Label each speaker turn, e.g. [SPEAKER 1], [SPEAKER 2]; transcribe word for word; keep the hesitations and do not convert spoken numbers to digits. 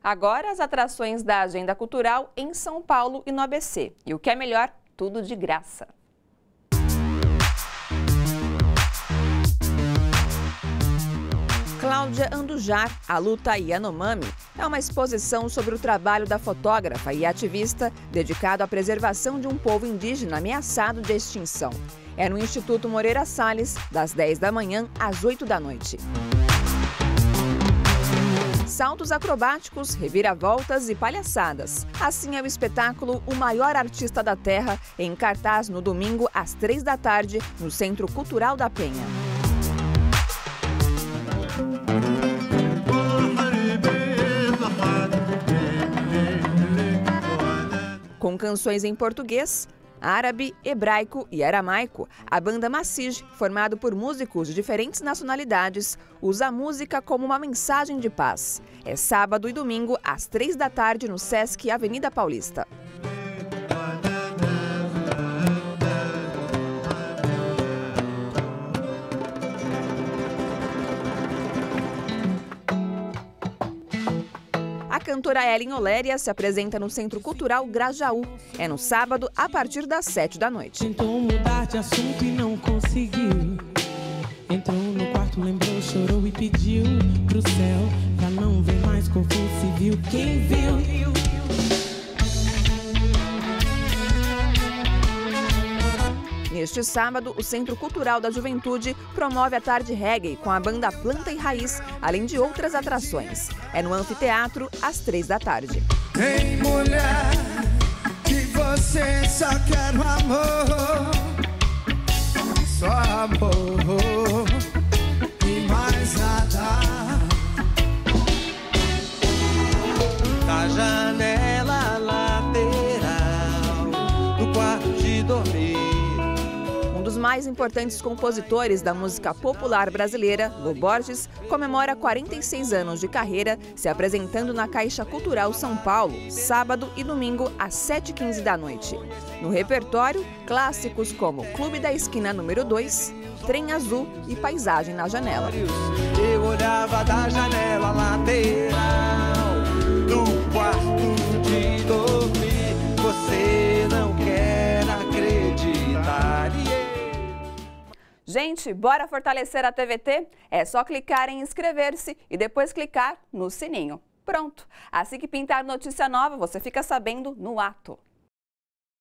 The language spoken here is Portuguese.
[SPEAKER 1] Agora as atrações da agenda cultural em São Paulo e no A B C. E o que é melhor, tudo de graça. Cláudia Andujar, a luta Yanomami, é uma exposição sobre o trabalho da fotógrafa e ativista dedicado à preservação de um povo indígena ameaçado de extinção. É no Instituto Moreira Salles, das dez da manhã às oito da noite. Saltos acrobáticos, reviravoltas e palhaçadas. Assim é o espetáculo O Maior Artista da Terra, em cartaz no domingo às três da tarde, no Centro Cultural da Penha. Com canções em português, árabe, hebraico e aramaico, a banda Massige, formado por músicos de diferentes nacionalidades, usa a música como uma mensagem de paz. É sábado e domingo, às três da tarde, no Sesc Avenida Paulista. A cantora Ellen Oléria se apresenta no Centro Cultural Grajaú. É no sábado, a partir das sete da noite.
[SPEAKER 2] Tentou mudar de assunto e não conseguiu. Entrou no quarto, lembrou, chorou e pediu pro céu pra não ver mais como se viu. Quem viu?
[SPEAKER 1] Neste sábado, o Centro Cultural da Juventude promove a tarde reggae com a banda Planta e Raiz, além de outras atrações. É no anfiteatro, às três da tarde.
[SPEAKER 3] Ei, mulher, que você só quer o amor, só amor e mais nada.
[SPEAKER 4] Da janela lateral do quarto de dormir.
[SPEAKER 1] Um dos mais importantes compositores da música popular brasileira, Lô Borges, comemora quarenta e seis anos de carreira, se apresentando na Caixa Cultural São Paulo, sábado e domingo, às sete e quinze da noite. No repertório, clássicos como Clube da Esquina número dois, Trem Azul e Paisagem na Janela.
[SPEAKER 4] Eu olhava da janela lateral do quarto de dormir. Você não quer acreditar.
[SPEAKER 1] Gente, bora fortalecer a T V T? É só clicar em inscrever-se e depois clicar no sininho. Pronto! Assim que pintar notícia nova, você fica sabendo no ato.